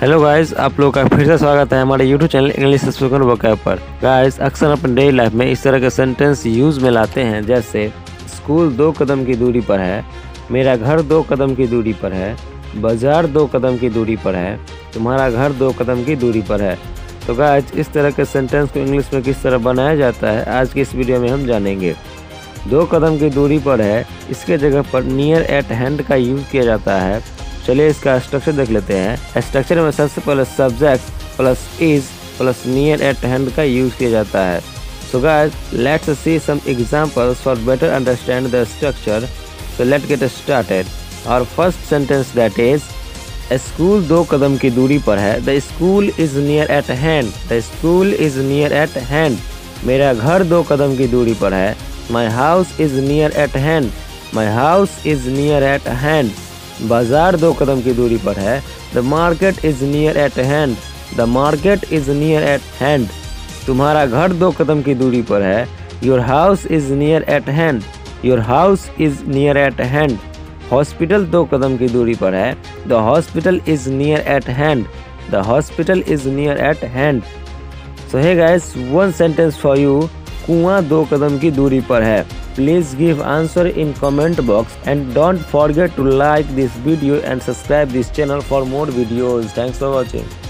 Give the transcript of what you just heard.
Hello guys, आप लोगों का फिर से स्वागत है हमारे YouTube channel English spoken vocab पर। गाइस, अक्सर अपने डेली लाइफ में इस तरह के सेंटेंस यूज़ में लाते हैं, जैसे स्कूल 2 कदम की दूरी पर है, मेरा घर 2 कदम की दूरी पर है, बाजार 2 कदम की दूरी पर है, तुम्हारा घर 2 कदम की दूरी पर है। तो गाइस, इस तरह के सेंटेंस को इंग्लिश में किस तरह बनाया जाता है आज की इस वीडियो में हम जानेंगे। 2 कदम की दूरी पर है, इसके जगह पर नियर एट हैंड का यूज़ किया जाता है। चलिए इसका स्ट्रक्चर देख लेते हैं। स्ट्रक्चर में सबसे पहले subject plus is plus near at hand का यूज किया जाता है। So guys, let's see some examples for better understand the structure. So let's get started. और first sentence that is school 2 कदम की दूरी पर है। The school is near at hand. The school is near at hand. मेरा घर 2 कदम की दूरी पर है। My house is near at hand. My house is near at hand. बाजार 2 कदम की दूरी पर है। The market is near at hand. The market is near at hand. तुम्हारा घर 2 कदम की दूरी पर है। Your house is near at hand. Your house is near at hand. Hospital 2 कदम की दूरी पर है। The hospital is near at hand. The hospital is near at hand. So hey guys, one sentence for you. कुआं 2 कदम की दूरी पर है। Please give answer in comment box and don't forget to like this video and subscribe this channel for more videos. Thanks for watching.